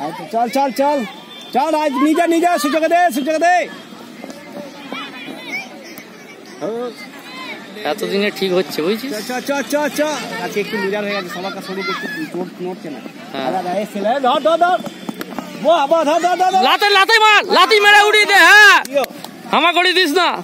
चल चल चल चल आज नीचे नीचे सुजग दे এতদিনে ঠিক হচ্ছে বুঝছিস। চ চ চ চ আজকে একটু মিজান হয়ে গেছে সবার কাছে শরীর একটু জোর নড়ছে না। দাদা এসেলে ধর ধর ধর বাহ বাহ ধর ধর ধর লাতে লাতে মার লাতি মেরে উড়িয়ে দে। হ্যাঁ হামা করে দিস না।